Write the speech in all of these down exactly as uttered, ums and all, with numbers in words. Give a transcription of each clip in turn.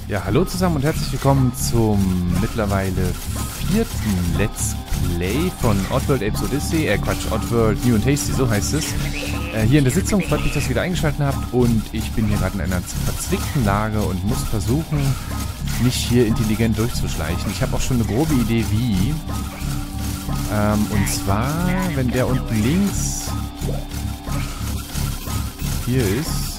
Ja, hallo zusammen und herzlich willkommen zum mittlerweile vierten Let's Play von Oddworld Apes Odyssey, äh Quatsch, Oddworld New and Tasty, so heißt es. Äh, hier in der Sitzung, freut mich, dass ihr wieder eingeschaltet habt und ich bin hier gerade in einer verzwickten Lage und muss versuchen, mich hier intelligent durchzuschleichen. Ich habe auch schon eine grobe Idee, wie. Ähm, und zwar, wenn der unten links hier ist,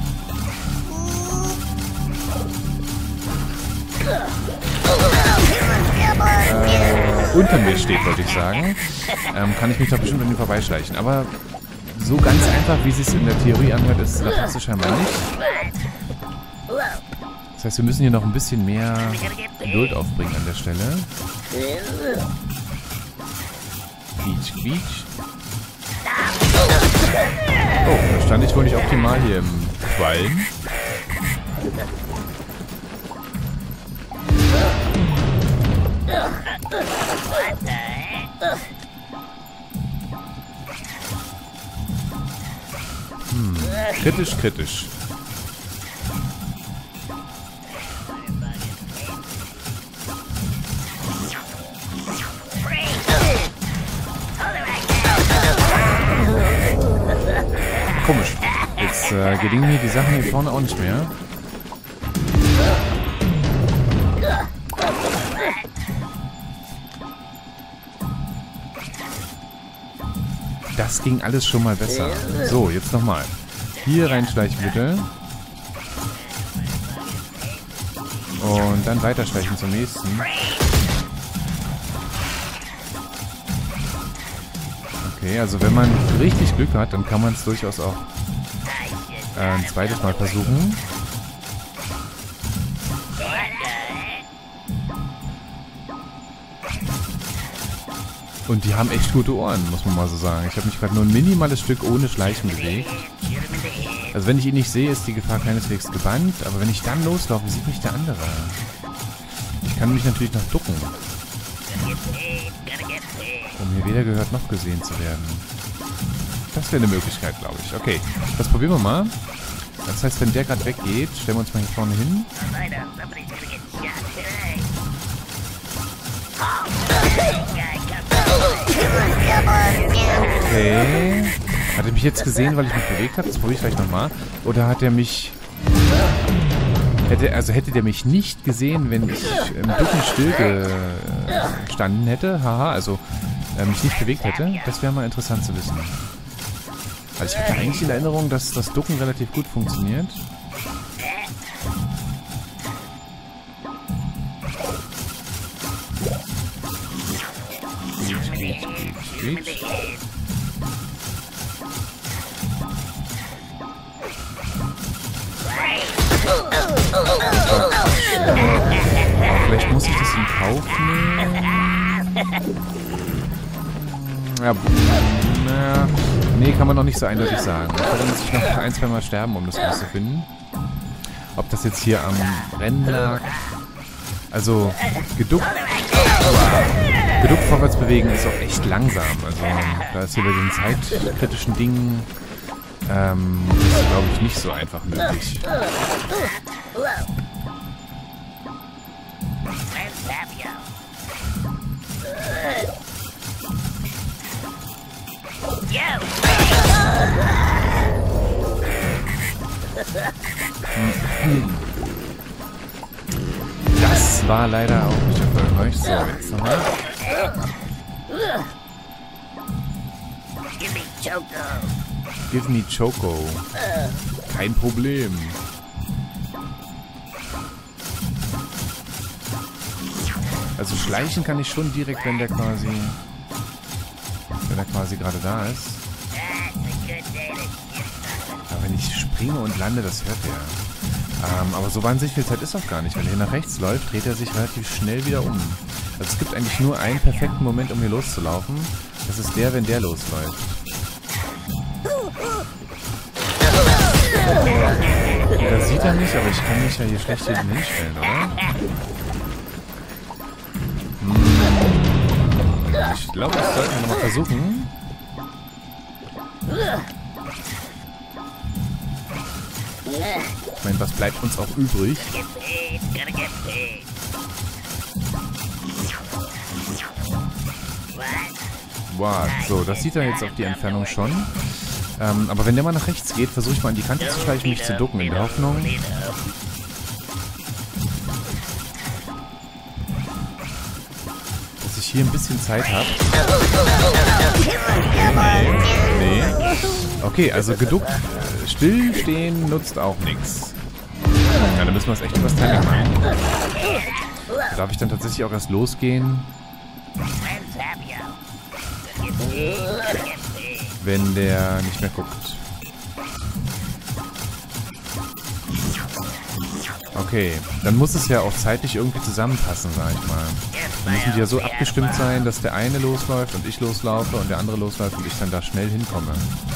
Äh, unter mir steht, wollte ich sagen, ähm, kann ich mich doch bestimmt an ihn vorbeischleichen. Aber so ganz einfach, wie es sich in der Theorie anhört, ist das Taste scheinbar nicht. Das heißt, wir müssen hier noch ein bisschen mehr Geduld aufbringen an der Stelle. Quietsch, quietsch. Oh, da stand ich wohl nicht optimal hier im Qualm. Hm, kritisch, kritisch. Komisch. Jetzt äh, gelingen mir die Sachen hier vorne auch nicht mehr. Das ging alles schon mal besser. So, jetzt nochmal. Hier reinschleichen bitte. Und dann weiterschleichen zum nächsten. Okay, also wenn man richtig Glück hat, dann kann man es durchaus auch äh, ein zweites Mal versuchen. Und die haben echt gute Ohren, muss man mal so sagen. Ich habe mich gerade nur ein minimales Stück ohne Schleichen bewegt. Also wenn ich ihn nicht sehe, ist die Gefahr keineswegs gebannt. Aber wenn ich dann loslaufe, sieht mich der andere. Ich kann mich natürlich noch ducken. Um hier weder gehört noch gesehen zu werden. Das wäre eine Möglichkeit, glaube ich. Okay, das probieren wir mal. Das heißt, wenn der gerade weggeht, stellen wir uns mal hier vorne hin. Okay. Hat er mich jetzt gesehen, weil ich mich bewegt habe? Das probiere ich gleich nochmal. Oder hat er mich... Hätte, also hätte der mich nicht gesehen, wenn ich im Ducken still gestanden hätte? Haha, also äh, mich nicht bewegt hätte? Das wäre mal interessant zu wissen. Also ich hatte eigentlich in Erinnerung, dass das Ducken relativ gut funktioniert. Quietsch, quietsch, quietsch, quietsch. Vielleicht muss ich das in Kauf nehmen. Ja, na, nee, kann man noch nicht so eindeutig sagen. Da muss ich noch ein, zwei Mal sterben, um das rauszufinden. Ob das jetzt hier am Rennen lag. Also, geduckt. Geduckt vorwärts bewegen ist auch echt langsam. Also, da ist hier bei den zeitkritischen Dingen, ähm, glaube ich, nicht so einfach möglich. Das war leider auch nicht erfolgreich. So, jetzt nochmal. Give me Choco. Kein Problem. Also schleichen kann ich schon direkt, wenn der quasi... Wenn er quasi gerade da ist. Aber wenn ich springe und lande, das hört er. Ähm, aber so wahnsinnig viel Zeit ist auch gar nicht. Wenn er hier nach rechts läuft, dreht er sich relativ schnell wieder um. Also es gibt eigentlich nur einen perfekten Moment, um hier loszulaufen. Das ist der, wenn der losläuft. Das sieht er nicht, aber ich kann mich ja hier schlecht hinten hinstellen, oder? Hm. Ich glaube, das sollten wir nochmal versuchen. Ich meine, was bleibt uns auch übrig? Wow, so, das sieht er jetzt auf die Entfernung schon. Ähm, aber wenn der mal nach rechts geht, versuche ich mal an die Kante zu schleichen, mich zu ducken, in der Hoffnung, dass ich hier ein bisschen Zeit habe. Nee, nee. Okay, also geduckt, stillstehen nutzt auch nichts. Ja, dann müssen wir es echt übers Timing machen. Darf ich dann tatsächlich auch erst losgehen, wenn der nicht mehr guckt. Okay, dann muss es ja auch zeitlich irgendwie zusammenpassen, sag ich mal. Dann müssen die ja so abgestimmt sein, dass der eine losläuft und ich loslaufe und der andere losläuft und ich dann da schnell hinkomme.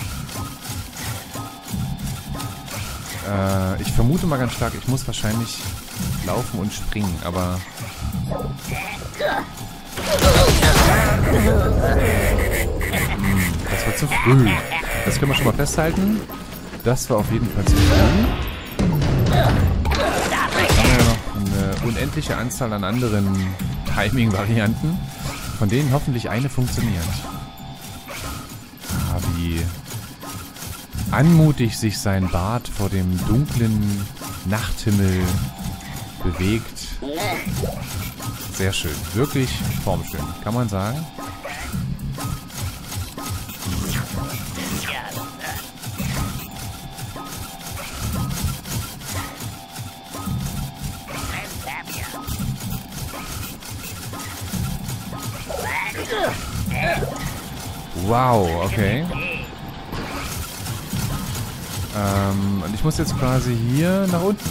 Äh, ich vermute mal ganz stark, ich muss wahrscheinlich laufen und springen, aber... Das war zu früh. Das können wir schon mal festhalten. Das war auf jeden Fall zu früh. Dann haben wir ja noch eine unendliche Anzahl an anderen Timing-Varianten, von denen hoffentlich eine funktioniert. Ah, wie anmutig sich sein Bart vor dem dunklen Nachthimmel bewegt. Sehr schön. Wirklich formschön, kann man sagen. Wow, okay. Ähm, und ich muss jetzt quasi hier nach unten.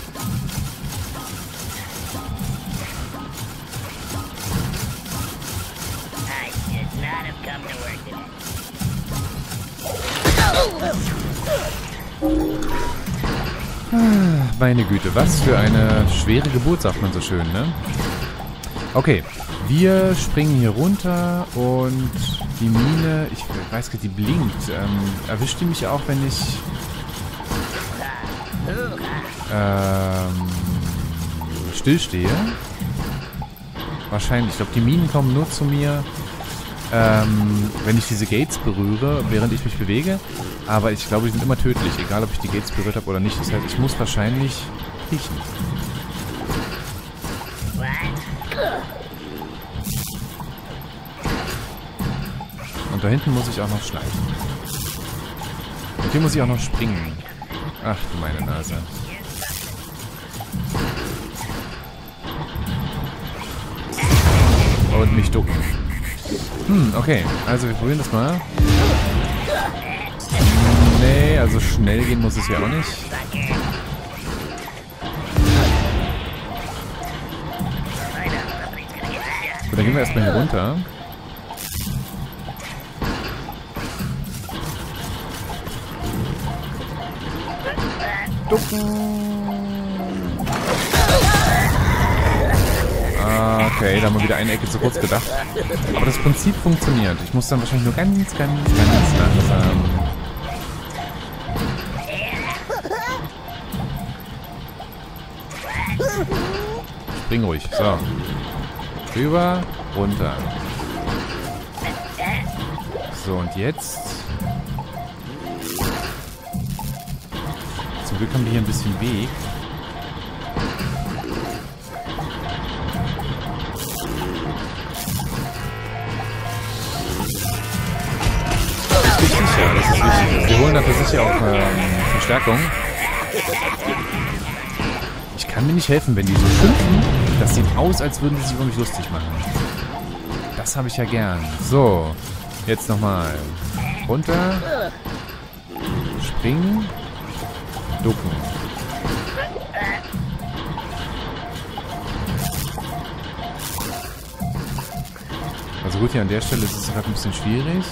Meine Güte, was für eine schwere Geburt, sagt man so schön, ne? Okay, wir springen hier runter und die Mine, ich weiß gar nicht, die blinkt. Ähm, erwischt die mich auch, wenn ich... Ähm, stillstehe? Wahrscheinlich. Ich glaube, die Minen kommen nur zu mir, ähm, wenn ich diese Gates berühre, während ich mich bewege. Aber ich glaube, die sind immer tödlich, egal ob ich die Gates berührt habe oder nicht. Das heißt, ich muss wahrscheinlich riechen. Und da hinten muss ich auch noch schleichen. Und hier muss ich auch noch springen. Ach du meine Nase. Und mich ducken. Hm, okay. Also wir probieren das mal. Nee, also schnell gehen muss es ja auch nicht. So, dann gehen wir erstmal hier runter. Ducken. Okay, da haben wir wieder eine Ecke zu kurz gedacht. Aber das Prinzip funktioniert. Ich muss dann wahrscheinlich nur ganz, ganz, ganz langsam... Spring ruhig. So. Rüber, runter. So, und jetzt... Zum Glück haben wir hier ein bisschen Weg. Das ist wichtig, ja, das ist wichtig. Wir holen dafür sicher auch ähm, Verstärkung. Ich kann mir nicht helfen, wenn die so schimpfen. Das sieht aus, als würden sie sich über mich lustig machen. Das habe ich ja gern. So, jetzt nochmal. Runter. Springen. Ducken. Also gut, hier an der Stelle ist es gerade ein bisschen schwierig.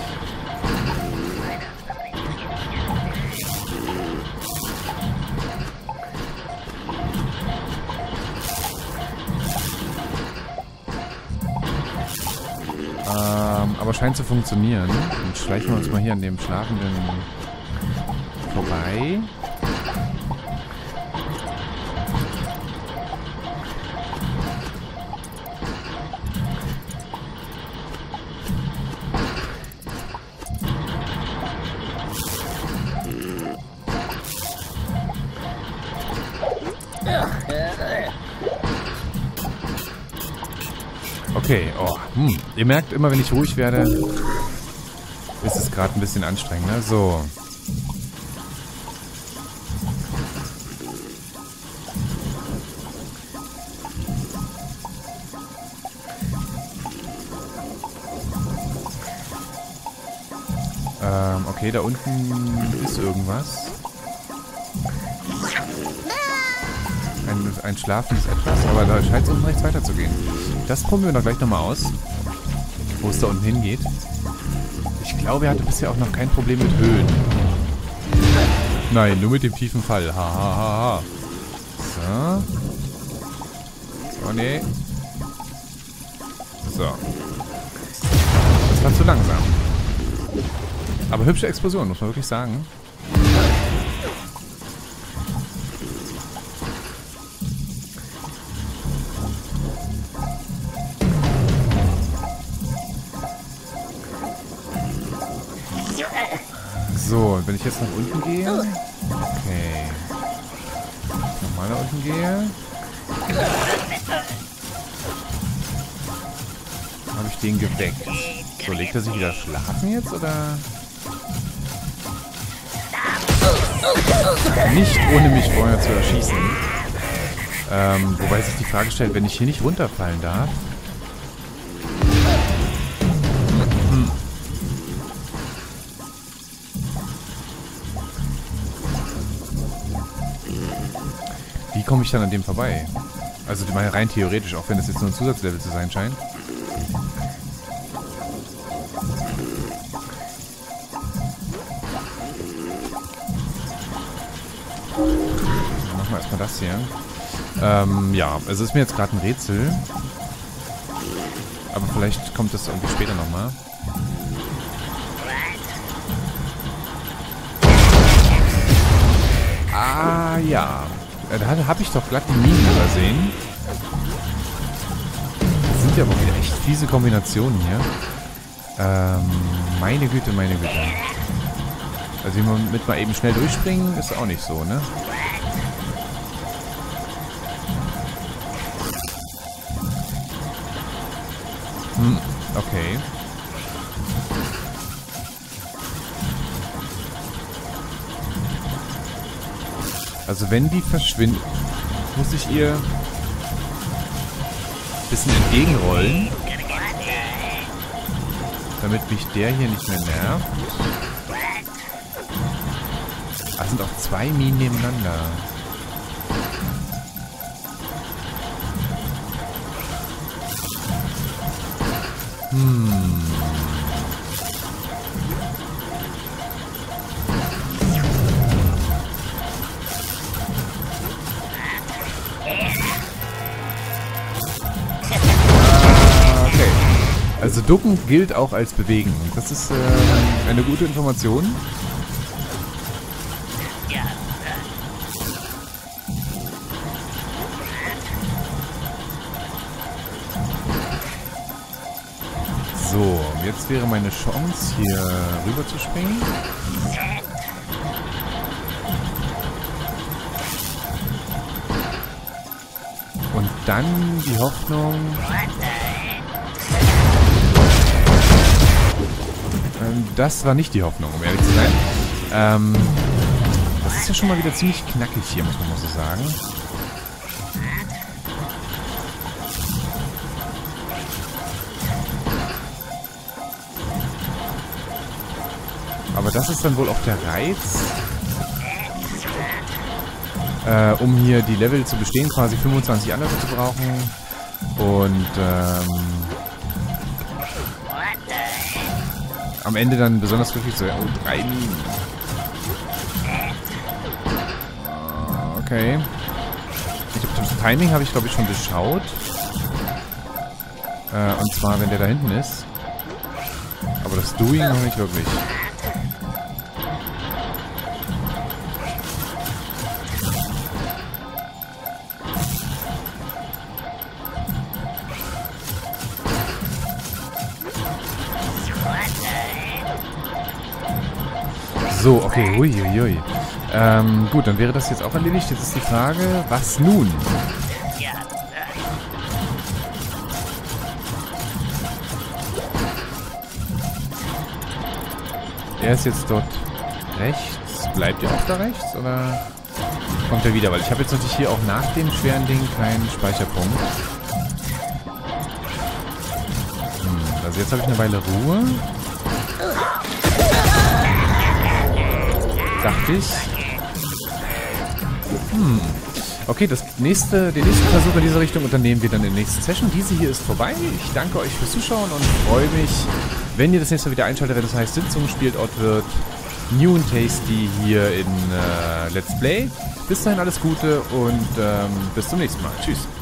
Ähm, aber scheint zu funktionieren. Dann schleichen wir uns mal hier an dem Schlafenden vorbei. Okay, oh. Hm. Ihr merkt immer, wenn ich ruhig werde, ist es gerade ein bisschen anstrengender. So. Ähm, okay, da unten ist irgendwas. Ein, ein schlafendes Etwas, aber da scheint es unten rechts weiterzugehen. Das probieren wir doch gleich nochmal aus, wo es da unten hingeht. Ich glaube, er hatte bisher auch noch kein Problem mit Höhen. Nein, nur mit dem tiefen Fall. Ha, ha, ha, ha. So. Oh, nee. So. Das war zu langsam. Aber hübsche Explosion, muss man wirklich sagen. So, wenn ich jetzt nach unten gehe. Okay. Nochmal nach unten gehe. Habe ich den geweckt. So, legt er sich wieder schlafen jetzt, oder? Nicht ohne mich vorher zu erschießen. Ähm, wobei sich die Frage stellt, wenn ich hier nicht runterfallen darf. Hm. Wie komme ich dann an dem vorbei? Also rein theoretisch, auch wenn das jetzt nur ein Zusatzlevel zu sein scheint. Dann machen wir erstmal das hier. Ähm, ja, also ist mir jetzt gerade ein Rätsel. Aber vielleicht kommt das irgendwie später nochmal. Ah, ja. Da habe ich doch glatt die Minen übersehen. Das sind ja aber wieder echt fiese Kombinationen hier. Ähm, meine Güte, meine Güte. Also mit mal eben schnell durchspringen ist auch nicht so, ne? Hm, okay. Also wenn die verschwindet, muss ich ihr ein bisschen entgegenrollen, damit mich der hier nicht mehr nervt. Ah, sind auch zwei Minen nebeneinander. Hm. Also ducken gilt auch als bewegen. Das ist äh, eine gute Information. So, jetzt wäre meine Chance, hier rüber zu springen. Und dann die Hoffnung... Das war nicht die Hoffnung, um ehrlich zu sein. Ähm, das ist ja schon mal wieder ziemlich knackig hier, muss man mal so sagen. Aber das ist dann wohl auch der Reiz, äh, um hier die Level zu bestehen, quasi fünfundzwanzig andere zu brauchen. Und, ähm... am Ende dann besonders glücklich zu sein. Oh, drei Minen. Okay. Ich hab, das Timing habe ich, glaube ich, schon durchschaut. Äh, und zwar, wenn der da hinten ist. Aber das Doing noch nicht wirklich. So, okay, uiuiui. Ähm, gut, dann wäre das jetzt auch erledigt. Jetzt ist die Frage, was nun? Er ist jetzt dort rechts. Bleibt er auch da rechts, oder kommt er wieder? Weil ich habe jetzt natürlich hier auch nach dem schweren Ding keinen Speicherpunkt. Hm, also jetzt habe ich eine Weile Ruhe. Dachte ich. Hm. Okay, das nächste, den nächsten Versuch in diese Richtung unternehmen wir dann in der nächsten Session. Diese hier ist vorbei. Ich danke euch fürs Zuschauen und freue mich, wenn ihr das nächste Mal wieder einschaltet, wenn das heißt Sitzung spielt Ort wird. New and Tasty hier in äh, Let's Play. Bis dahin alles Gute und ähm, bis zum nächsten Mal. Tschüss.